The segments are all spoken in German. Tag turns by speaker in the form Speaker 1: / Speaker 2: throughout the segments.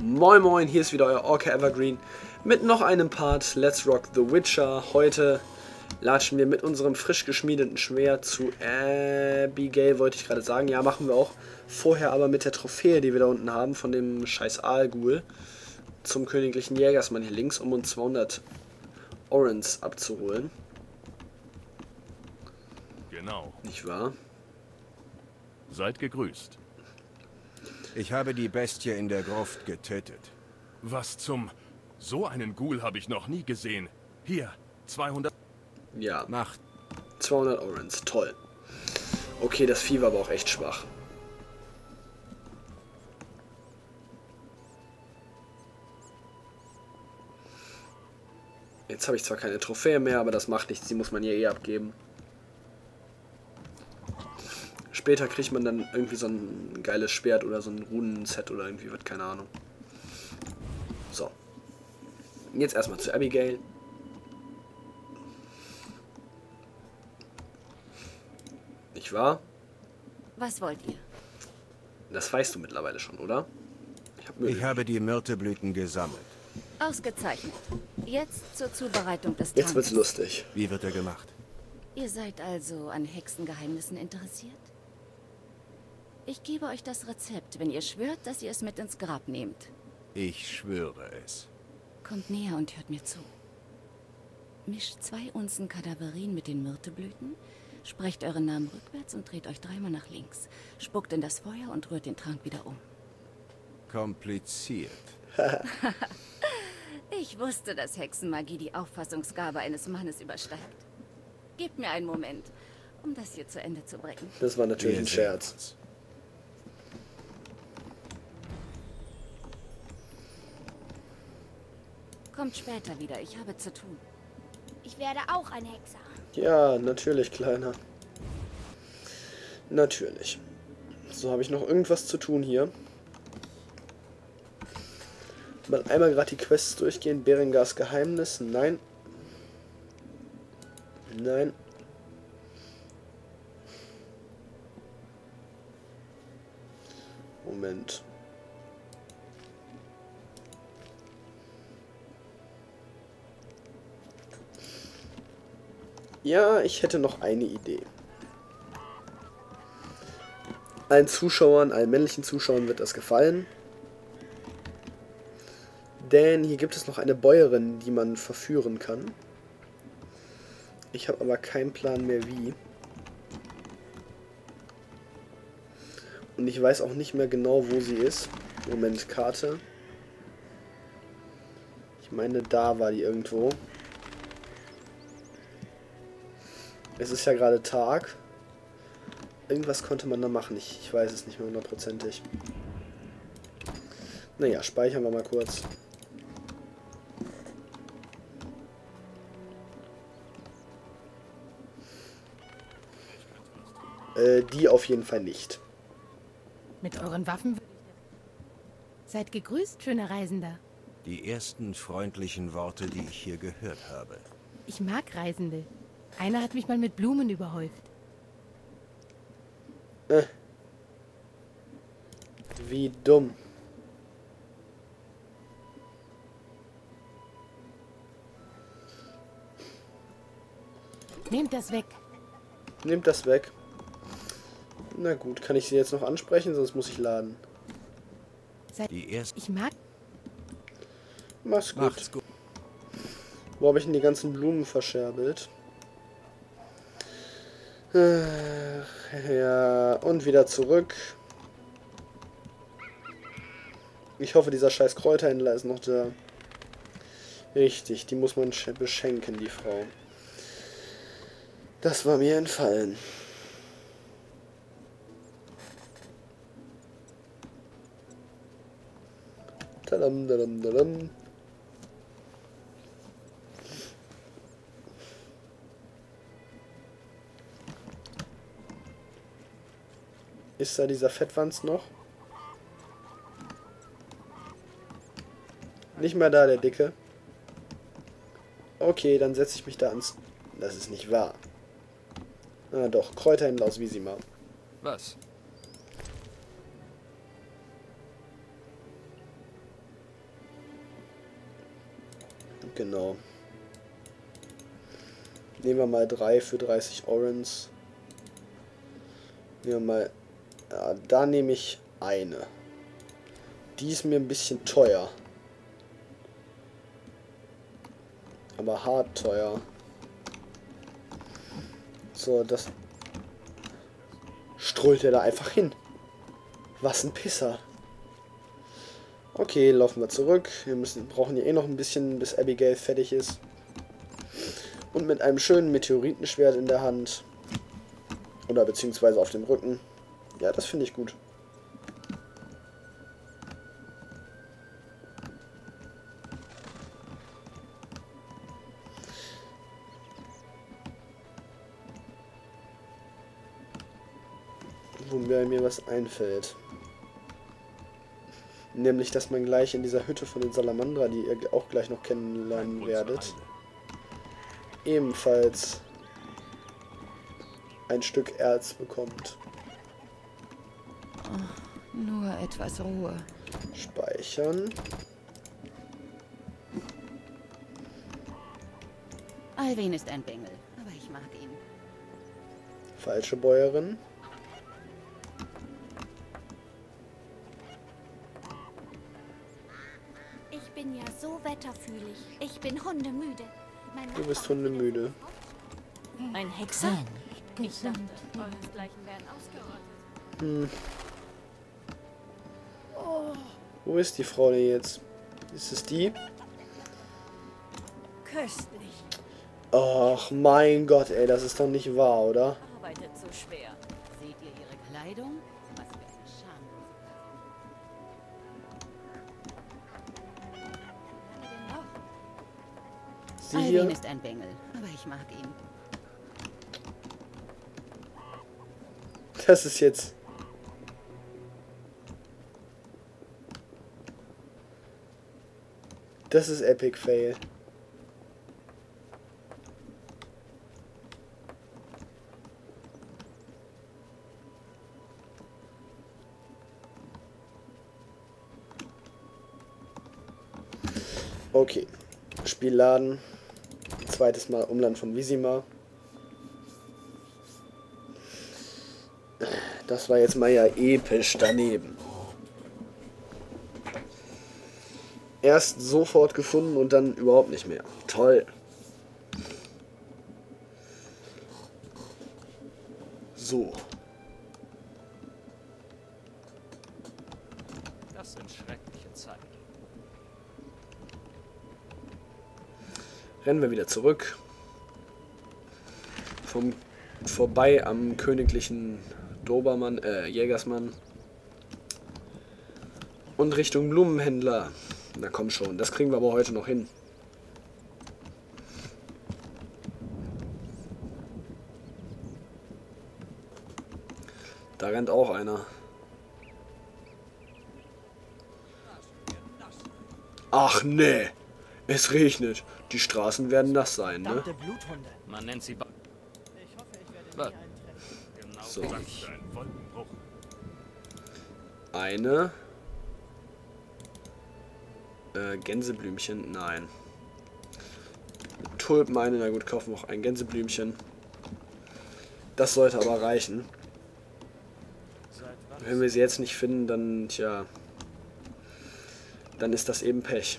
Speaker 1: Moin Moin, hier ist wieder euer Orca Evergreen mit noch einem Part Let's Rock The Witcher. Heute latschen wir mit unserem frisch geschmiedeten Schwert zu Abigail, wollte ich gerade sagen. Ja, machen wir auch. Vorher aber mit der Trophäe, die wir da unten haben, von dem scheiß Aalgul zum königlichen Jägersmann hier links, um uns 200 Orens abzuholen.
Speaker 2: Genau.
Speaker 1: Nicht wahr?
Speaker 2: Seid gegrüßt.
Speaker 3: Ich habe die Bestie in der Gruft getötet.
Speaker 2: Was zum... So einen Ghoul habe ich noch nie gesehen. Hier, 200...
Speaker 1: Ja,
Speaker 3: Macht.
Speaker 1: 200 Orens, toll. Okay, das Vieh war aber auch echt schwach. Jetzt habe ich zwar keine Trophäe mehr, aber das macht nichts, die muss man ja eh abgeben. Später kriegt man dann irgendwie so ein geiles Schwert oder so ein Runenset oder irgendwie was, keine Ahnung. So. Jetzt erstmal zu Abigail. Nicht wahr?
Speaker 4: Was wollt ihr?
Speaker 1: Das weißt du mittlerweile schon, oder?
Speaker 3: Ich habe die Myrteblüten gesammelt.
Speaker 4: Ausgezeichnet. Jetzt zur Zubereitung des
Speaker 1: Jetzt wird's
Speaker 4: Trankes.
Speaker 1: lustig.
Speaker 3: Wie wird er gemacht?
Speaker 4: Ihr seid also an Hexengeheimnissen interessiert? Ich gebe euch das Rezept, wenn ihr schwört, dass ihr es mit ins Grab nehmt.
Speaker 3: Ich schwöre es.
Speaker 4: Kommt näher und hört mir zu. Mischt 2 Unzen Kadaverin mit den Myrteblüten, sprecht euren Namen rückwärts und dreht euch 3-mal nach links. Spuckt in das Feuer und rührt den Trank wieder um.
Speaker 3: Kompliziert.
Speaker 4: Ich wusste, dass Hexenmagie die Auffassungsgabe eines Mannes übersteigt. Gebt mir einen Moment, um das hier zu Ende zu bringen.
Speaker 1: Das war natürlich ein
Speaker 3: Wir sehen
Speaker 1: Scherz.
Speaker 3: uns.
Speaker 4: Kommt später wieder, ich habe zu tun.
Speaker 5: Ich werde auch ein Hexer.
Speaker 1: Ja, natürlich, Kleiner. Natürlich. So, habe ich noch irgendwas zu tun hier? Mal einmal gerade die Quests durchgehen. Berengars Geheimnis. Nein. Nein. Moment. Ja, ich hätte noch eine Idee. Allen Zuschauern, allen männlichen Zuschauern wird das gefallen. Denn hier gibt es noch eine Bäuerin, die man verführen kann. Ich habe aber keinen Plan mehr wie. Und ich weiß auch nicht mehr genau, wo sie ist. Moment, Karte. Ich meine, da war die irgendwo. Es ist ja gerade Tag. Irgendwas konnte man da machen. Ich weiß es nicht mehr hundertprozentig. Naja, speichern wir mal kurz. Die auf jeden Fall nicht.
Speaker 6: Mit euren Waffen Seid gegrüßt, schöner Reisender.
Speaker 3: Die ersten freundlichen Worte, die ich hier gehört habe.
Speaker 6: Ich mag Reisende. Einer hat mich mal mit Blumen überhäuft.
Speaker 1: Wie dumm.
Speaker 6: Nehmt das weg.
Speaker 1: Nehmt das weg. Na gut, kann ich sie jetzt noch ansprechen, sonst muss ich laden.
Speaker 3: Die ersten...
Speaker 6: Ich mag...
Speaker 1: Mach's gut.
Speaker 3: Macht's gut.
Speaker 1: Wo habe ich denn die ganzen Blumen verscherbelt? Ja, und wieder zurück. Ich hoffe, dieser scheiß Kräuterhändler ist noch da. Richtig, die muss man beschenken, die Frau. Das war mir entfallen. Tadam, tadam, tadam. Ist da dieser Fettwanz noch? Nicht mehr da, der Dicke. Okay, dann setze ich mich da ans... Das ist nicht wahr. Ah doch, Kräuterhändler aus Wisima.
Speaker 7: Was?
Speaker 1: Genau. Nehmen wir mal 3 für 30 Orens. Nehmen wir mal... Ja, da nehme ich eine. Die ist mir ein bisschen teuer. Aber hart teuer. So, das... Strollt er da einfach hin. Was ein Pisser. Okay, laufen wir zurück. Wir brauchen hier eh noch ein bisschen, bis Abigail fertig ist. Und mit einem schönen Meteoritenschwert in der Hand. Oder beziehungsweise auf dem Rücken. Ja, das finde ich gut. Wobei mir was einfällt. Nämlich, dass man gleich in dieser Hütte von den Salamandra, die ihr auch gleich noch kennenlernen werdet, ebenfalls ein Stück Erz bekommt.
Speaker 4: Oh, nur etwas Ruhe.
Speaker 1: Speichern.
Speaker 4: Alwin ist ein Bengel, aber ich mag ihn.
Speaker 1: Falsche Bäuerin.
Speaker 5: Ich bin ja so wetterfühlig. Ich bin hundemüde.
Speaker 1: Du bist hundemüde.
Speaker 4: Ein Hexer?
Speaker 6: Ich dachte,
Speaker 4: euresgleichen werden ausgerottet.
Speaker 1: Wo ist die Frau denn jetzt? Ist es die?
Speaker 4: Köstlich.
Speaker 1: Ach mein Gott, ey, das ist doch nicht wahr, oder?
Speaker 4: Arbeitet so schwer. Seht ihr ihre Kleidung? Was für eine Scham.
Speaker 1: Sie
Speaker 4: Alwin
Speaker 1: hier?
Speaker 4: ist ein Bengel, aber ich mag ihn.
Speaker 1: Das ist jetzt... Das ist Epic Fail. Okay. Spiel laden. Zweites Mal Umland von Vizima. Das war jetzt mal ja episch daneben. Erst sofort gefunden und dann überhaupt nicht mehr. Toll. So.
Speaker 7: Das sind schreckliche Zeiten.
Speaker 1: Rennen wir wieder zurück. Vorbei am königlichen Dobermann, Jägersmann. Und Richtung Blumenhändler. Na komm schon, das kriegen wir aber heute noch hin. Da rennt auch einer. Ach nee, es regnet. Die Straßen werden nass sein, ne?
Speaker 8: Bluthunde.
Speaker 7: Man nennt sie
Speaker 8: Ich hoffe, ich werde
Speaker 7: Was?
Speaker 8: nie eintreffen.
Speaker 2: Genau
Speaker 1: So.
Speaker 2: das für ein Wolkenbruch.
Speaker 1: Eine. Gänseblümchen, nein. Tulpen, eine, na gut, kaufen wir auch ein Gänseblümchen. Das sollte aber reichen. Wenn wir sie jetzt nicht finden, dann, tja, dann ist das eben Pech.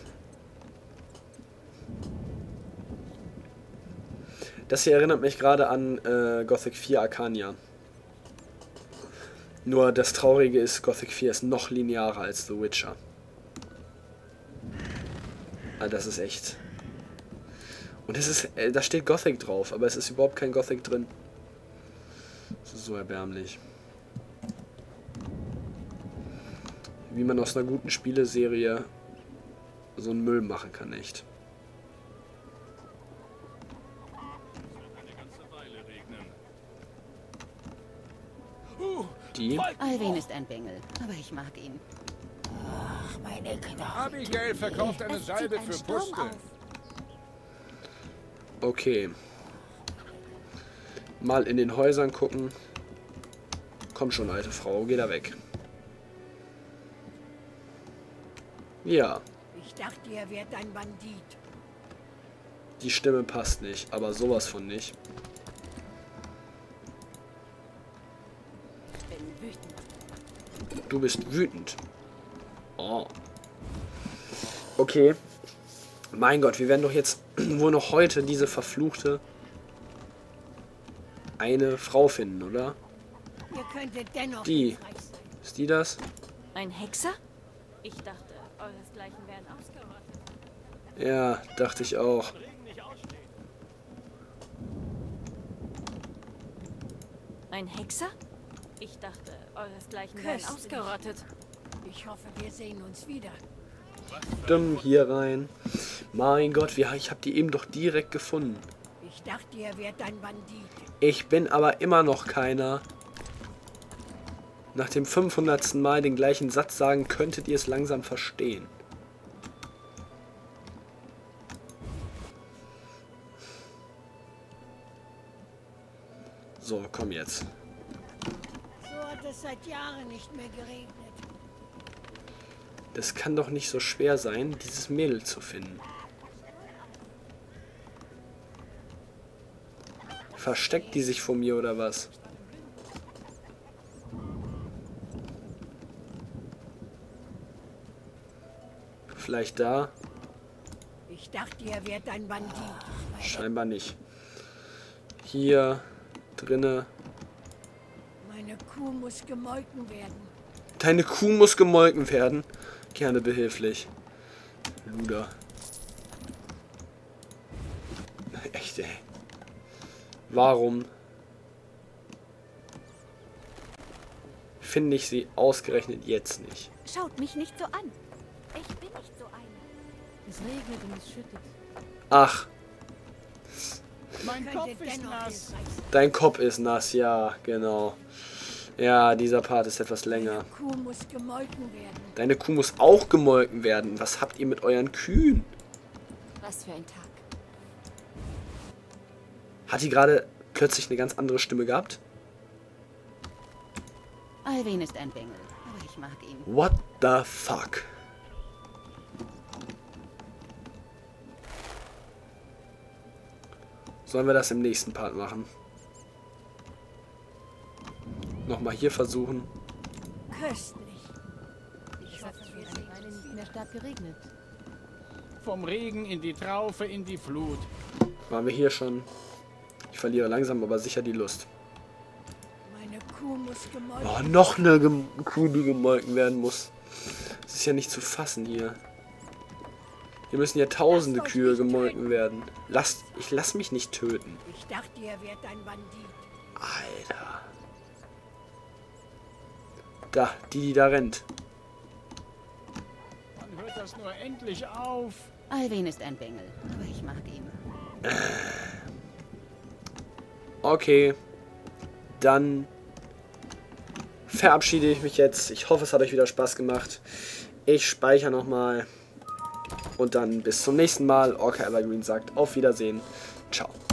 Speaker 1: Das hier erinnert mich gerade an Gothic 4 Arcania. Nur das Traurige ist, Gothic 4 ist noch linearer als The Witcher. Ah, das ist echt... Und es ist, da steht Gothic drauf, aber es ist überhaupt kein Gothic drin. Das ist so erbärmlich. Wie man aus einer guten Spieleserie so einen Müll machen kann, echt. Die?
Speaker 4: Alwin ist ein Bengel, aber ich mag ihn.
Speaker 3: Abigail verkauft eine
Speaker 5: Es zieht
Speaker 3: Salbe
Speaker 5: ein
Speaker 3: für
Speaker 5: Sturm
Speaker 3: Puste.
Speaker 5: auf.
Speaker 1: Okay. Mal in den Häusern gucken. Komm schon, alte Frau, geh da weg. Ja.
Speaker 9: Ich dachte, ihr wärt ein Bandit.
Speaker 1: Die Stimme passt nicht, aber sowas von nicht. Du bist wütend. Oh. Okay. Mein Gott, wir werden doch jetzt wohl noch heute diese verfluchte eine Frau finden, oder?
Speaker 9: Ihr könntet dennoch
Speaker 1: Die.
Speaker 9: hilfreich sein.
Speaker 1: Ist die das?
Speaker 4: Ein Hexer?
Speaker 5: Ich dachte, euresgleichen wären ausgerottet.
Speaker 1: Ja, dachte ich auch.
Speaker 4: Ein Hexer?
Speaker 5: Ich dachte, euresgleichen wären
Speaker 9: Köstlich.
Speaker 5: ausgerottet.
Speaker 9: Ich hoffe, wir sehen uns wieder.
Speaker 1: Dumm hier rein. Mein Gott, ich habe die eben doch direkt gefunden.
Speaker 9: Ich dachte, ihr wärt ein Bandit.
Speaker 1: Ich bin aber immer noch keiner. Nach dem 500. Mal den gleichen Satz sagen, könntet ihr es langsam verstehen. So, komm jetzt.
Speaker 9: So hat es seit Jahren nicht mehr geregnet.
Speaker 1: Das kann doch nicht so schwer sein, dieses Mädel zu finden. Versteckt die sich vor mir oder was? Vielleicht da?
Speaker 9: Ich dachte, ihr wärt ein Bandit.
Speaker 1: Scheinbar nicht. Hier drinne.
Speaker 9: Meine Kuh muss gemolken werden.
Speaker 1: Deine Kuh muss gemolken werden. Gerne behilflich. Luder. Echt, ey. Warum finde ich sie ausgerechnet jetzt nicht?
Speaker 5: Schaut mich nicht so an. Ich bin nicht so eine.
Speaker 6: Es regnet und es schüttet.
Speaker 1: Ach,
Speaker 8: Mein Kopf
Speaker 9: Könntet
Speaker 8: ist
Speaker 9: dennoch
Speaker 8: nass.
Speaker 9: hilfreich sein.
Speaker 1: dein Kopf ist nass, ja, genau. Ja, dieser Part ist etwas länger.
Speaker 9: Kuh muss gemolken werden.
Speaker 1: Deine Kuh muss auch gemolken werden. Was habt ihr mit euren Kühen?
Speaker 4: Was für ein Tag.
Speaker 1: Hat die gerade plötzlich eine ganz andere Stimme gehabt?
Speaker 4: Alwin ist ein Bengel, aber ich mag ihn.
Speaker 1: What the fuck? Sollen wir das im nächsten Part machen? Nochmal hier versuchen.
Speaker 9: Köstlich.
Speaker 6: Es hat schon eine Weile nicht mehr stark geregnet.
Speaker 8: Vom Regen in die Traufe, in die Flut.
Speaker 1: Waren wir hier schon? Ich verliere langsam aber sicher die Lust.
Speaker 9: Meine Kuh muss gemolken
Speaker 1: Oh, noch eine Kuh, die gemolken werden muss. Das ist ja nicht zu fassen hier. Hier müssen ja tausende Kühe gemolken werden. Ich lass mich nicht töten.
Speaker 9: Ich dachte, ihr wärt ein Bandit.
Speaker 1: Alter. Da, die da rennt.
Speaker 8: Wann hört das nur endlich auf?
Speaker 4: Alwin ist ein Bengel, aber ich mag ihn.
Speaker 1: Okay. Dann verabschiede ich mich jetzt. Ich hoffe, es hat euch wieder Spaß gemacht. Ich speichere nochmal. Und dann bis zum nächsten Mal. Orca Evergreen sagt auf Wiedersehen. Ciao.